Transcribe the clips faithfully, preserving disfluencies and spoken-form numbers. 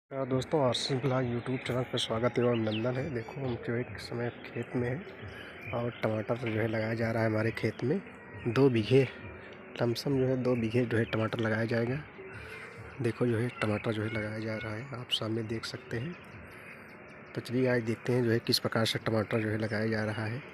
हाँ दोस्तों, RC blog YouTube channel पर स्वागत एवं अभिनंदन है। देखो हम जो एक समय खेत में हैं और टमाटर जो है लगाया जा रहा है हमारे खेत में। दो बीघे लमसम जो है दो बीघे जो है टमाटर लगाया जाएगा। देखो जो है टमाटर जो है लगाया जा रहा है, आप सामने देख सकते हैं। तो चलिए आज देखते हैं जो है किस प्रकार से टमाटर जो है लगाया जा रहा है।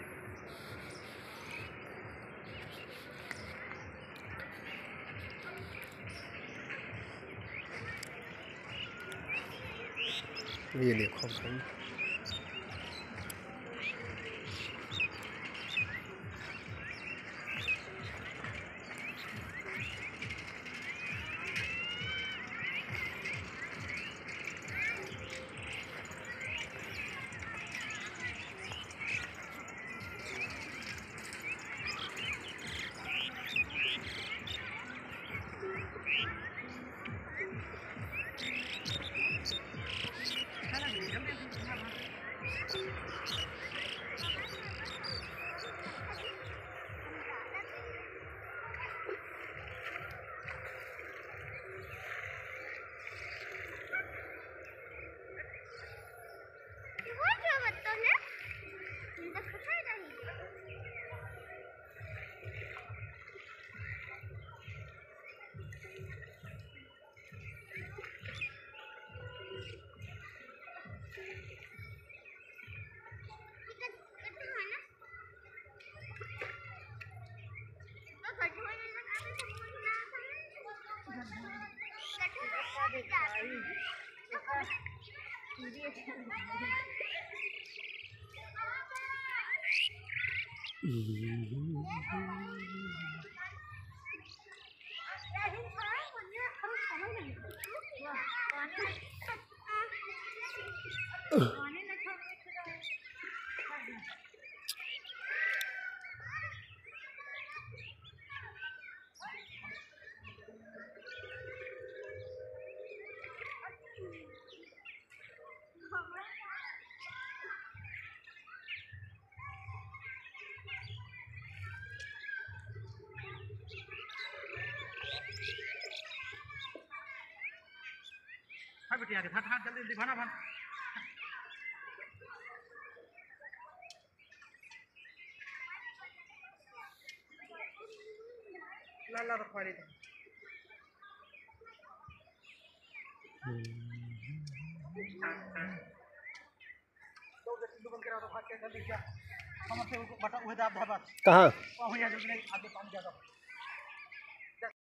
ये देखो भाई, हाँ बेटी आगे फट फट जल्दी जल्दी भाना भान ला ला रखवा ली तो जल्दी बंद करा दो भाग के जल्दी क्या समझ से उनको बटा हुए दाब धाबा कहाँ वहाँ यहाँ जल्दी नहीं आगे काम ज्यादा